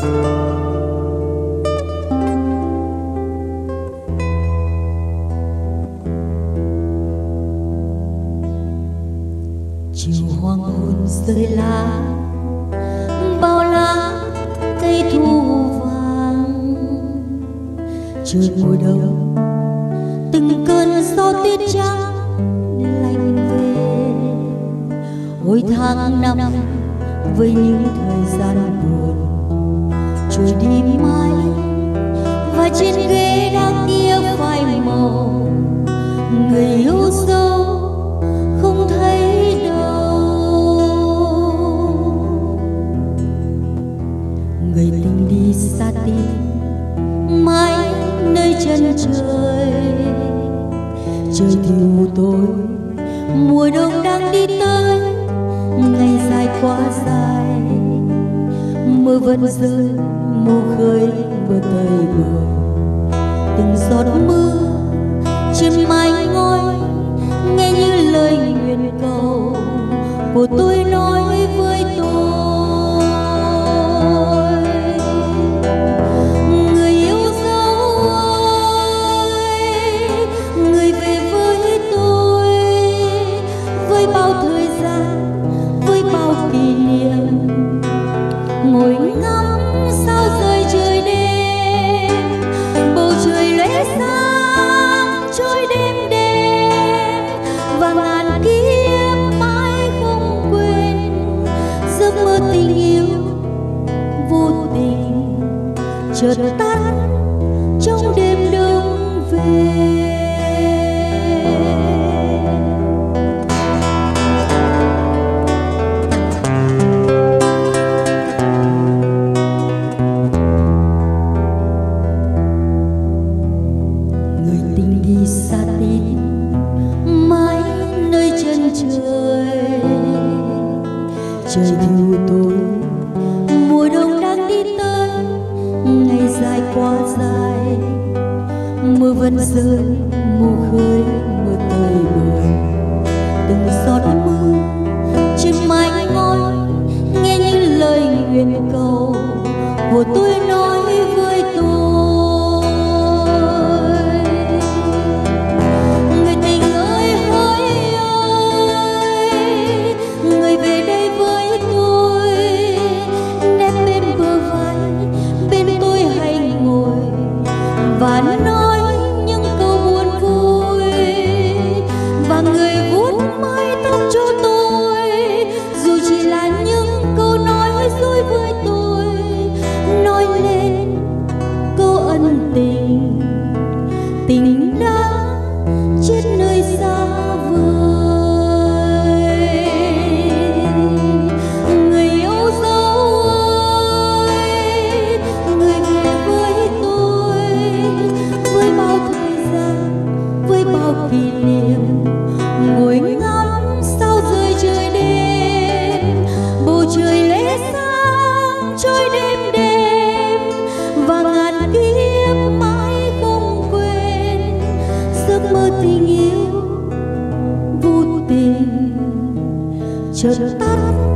chiều hoàng hôn rơi lá bao lá cây thu vàng, trời mùa đông từng cơn gió tuyết trắng lạnh về. Ôi tháng năm với những thời gian buồn trôi đi mãi, và trên ghế đá kia phai màu người yêu dấu không thấy đâu. Người tình đi xa tìm mãi nơi chân trời, trời thì u tối, mùa đông đang đi tới, ngày dài quá dài, mưa vẫn rơi mù khơi mưa tơi bời. Từng giọt mưa trên mái ngói nghe như lời nguyện cầu của tôi nói với tôi. Người yêu dấu ơi, người về với tôi, với bao thời gian, với bao kỷ niệm, ngồi ngắm sao rơi trời đêm, bầu trời lóe sáng trôi đêm đêm, và ngàn ký ức mãi không quên. Giấc mơ tình yêu vô tình chợt tắt trong đêm đông về. Đi xa tít mãi nơi chân trời, trời thì tối, mùa đông đang đi tới, ngày dài quá dài, mưa vẫn rơi mù khơi mưa tơi bời. Từng giọt mưa trên mái ngói nghe như lời nguyện cầu của tôi nói với tôi. Và nói những câu buồn vui, và người vuốt mái tóc cho tôi, dù chỉ là những câu nói dối với tôi, nói lên câu ân tình, tình đã chết nơi xa vời. Người yêu dấu ơi, người về với tôi, với bao thời gian, với bao kỷ niệm, ngồi ngắm sao rơi trời đêm, bầu trời lóe sáng trôi đêm đêm, và ngàn ký ức mãi không quên. Giấc mơ tình yêu vô tình chợt tắt